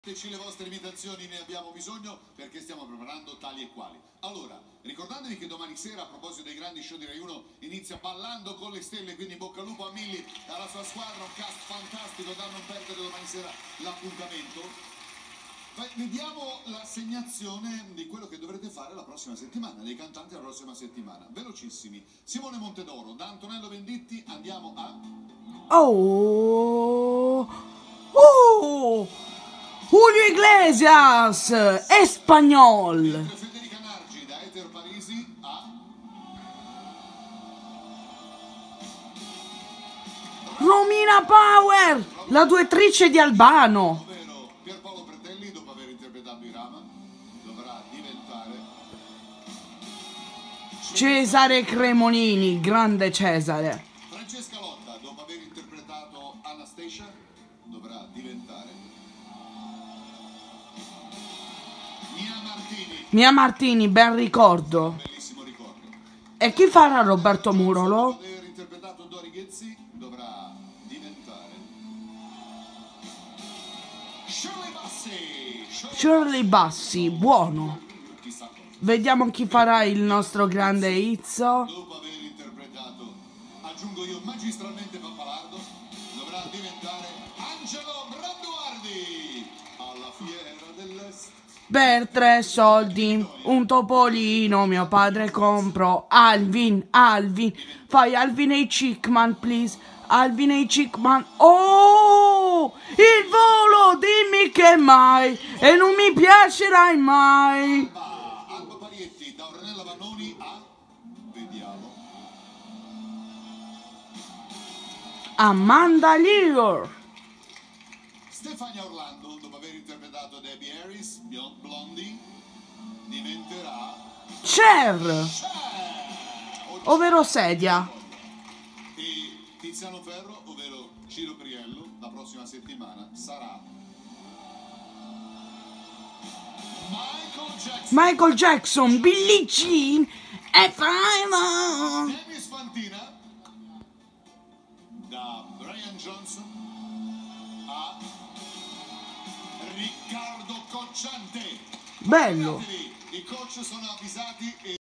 Dateci le vostre imitazioni, ne abbiamo bisogno perché stiamo preparando tali e quali. Allora, ricordatevi che domani sera, a proposito dei grandi show di Rai 1, inizia Ballando con le Stelle, quindi in bocca al lupo a Milly e alla sua squadra, un cast fantastico da non perdere domani sera l'appuntamento. Vediamo l'assegnazione di quello che dovrete fare la prossima settimana, dei cantanti la prossima settimana. Velocissimi. Simone Montedoro, da Antonello Venditti andiamo a... Julio Iglesias, Español. Federica Nargi, da Eter Parisi a... Romina Power, la duettrice di Albano. Ovvero Pierpaolo Pretelli, dopo aver interpretato Irama, dovrà diventare... Cesare Cremonini, grande Cesare. Francesca Lotta, dopo aver interpretato Anastasia, dovrà diventare... Mia Martini, ben ricordo. Bellissimo ricordo. E chi farà Roberto Murolo? Dopo aver interpretato Dori Ghezzi, dovrà diventare... Shirley Bassey. Shirley Bassey, buono. Chissà cosa. Vediamo chi farà il nostro grande Izzo. Dopo aver interpretato, aggiungo io, magistralmente Pappalardo, dovrà diventare Angelo Branduardi alla Fiera dell'Est. Per 3 soldi, un topolino, mio padre comprò. Alvin, fai Alvin e Chickman, please. Alvin e Chickman. Oh, il volo, dimmi che mai, e non mi piacerai mai. Alba Parietti, da Ornella Vannoni a... Vediamo. Amanda Lear. Stefania Orlando, dopo aver interpretato Debbie Harris, Blondie, diventerà... Cher, ovvero sedia. E Tiziano Ferro, ovvero Ciro Priello, la prossima settimana sarà... Michael Jackson, Billie Jean e Final. Dennis Fantina, da Brian Johnson a Riccardo Cocciante. Bello. I coach sono avvisati e